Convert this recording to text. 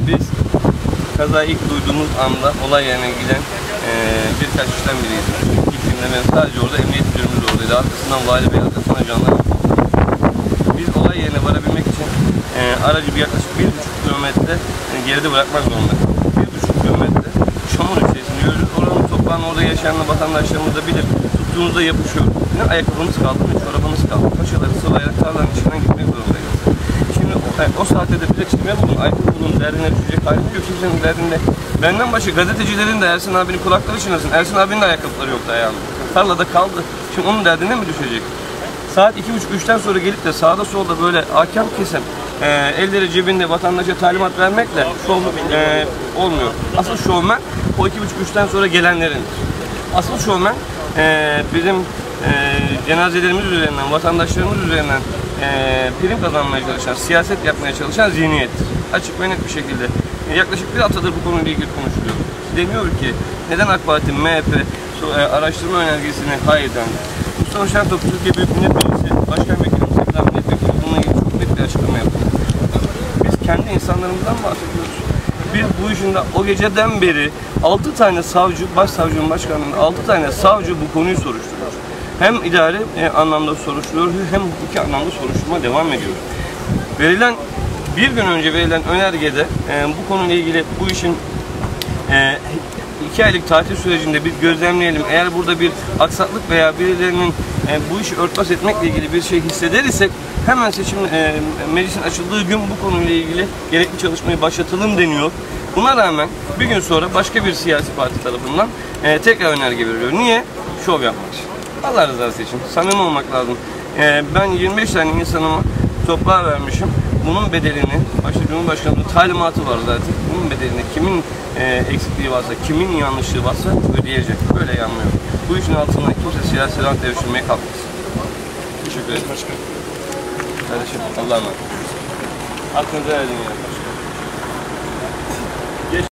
Biz kazayı ilk duyduğumuz anda olay yerine giden birkaç kişiden biriyiz. Gittiğimde ben sadece orada emniyet müdürümüz oradaydı. Arkasından vali bey, arkasından jandarma. Biz olay yerine varabilmek için aracı bir yaklaşık 1,5 kilometre geride bırakmak zorundayız. 1,5 kilometre çamur içerisinde yürüyoruz. Oranın toprağını orada yaşayan vatandaşlarımız da bilir. Tuttuğumuzda yapışıyor. Ne ayakkabımız kaldı ne çorabımız kaldı. Paşaları sıvayarak tarlanın içinden gitmek zorundayız. Şimdi o saatte de bize çıkmaya bulun, aykırı bulun, derdine düşecek halim yok kimsenin derdinde. Benden başka gazetecilerin de Ersin abinin kulakları çınlasın. Ersin abinin de ayakkabıları yoktu ayağında. Tarlada kaldı. Şimdi onun derdine mi düşecek? Saat 2.30-3'ten sonra gelip de sağda solda böyle hakem kesen, elleri cebinde vatandaşa talimat vermekle olmuyor. Asıl şovmen o 2.30-3'ten sonra gelenlerin. Asıl şovmen bizim cenazelerimiz üzerinden, vatandaşlarımız üzerinden prim kazanmaya çalışan, siyaset yapmaya çalışan zihniyettir. Açık ve net bir şekilde. Yaklaşık bir haftadır bu konuyla ilgili konuşuluyor. Demiyor ki neden AK Parti, MHP araştırma önergesine hayır dendi. Mustafa Şentop, Türkiye Büyük Millet Meclisi Başkan Vekili, Sekreter Milletvekili bununla ilgili çok net bir açıklama yaptı. Biz kendi insanlarımızdan bahsediyoruz. Biz bu işin de o geceden beri 6 tane savcı, başsavcının başkanlığında 6 tane savcı bu konuyu soruşturuyor. Hem idari anlamda soruşturuyor hem hukuki anlamda soruşturma devam ediyor. Bir gün önce verilen önergede bu konuyla ilgili bu işin 2 aylık tatil sürecinde bir gözlemleyelim. Eğer burada bir aksaklık veya birilerinin bu işi örtbas etmekle ilgili bir şey hisseder isek hemen meclisin açıldığı gün bu konuyla ilgili gerekli çalışmayı başlatalım deniyor. Buna rağmen bir gün sonra başka bir siyasi parti tarafından tekrar önerge veriliyor. Niye? Şov yapmak için. Allah rızası için. Samimi olmak lazım. Ben 25 tane insanıma toprağa vermişim. Bunun bedelini, başta Cumhurbaşkanı'nın talimatı var zaten. Bunun bedelini kimin eksikliği varsa, kimin yanlışlığı varsa ödeyecek. Böyle yanmıyor. Bu işin altından kimse siyasi rant devşirmeye kalkmaz. Teşekkür ederim. Kardeşim Allah'a emanet. Hakkınızı helal edin ya.